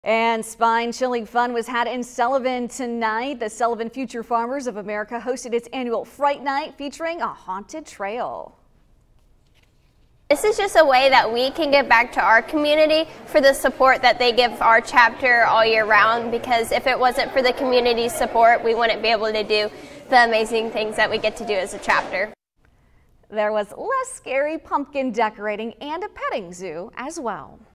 And spine-chilling fun was had in Sullivan tonight. The Sullivan Future Farmers of America hosted its annual Fright Night featuring a haunted trail. This is just a way that we can give back to our community for the support that they give our chapter all year round, because if it wasn't for the community's support, we wouldn't be able to do the amazing things that we get to do as a chapter. There was less scary pumpkin decorating and a petting zoo as well.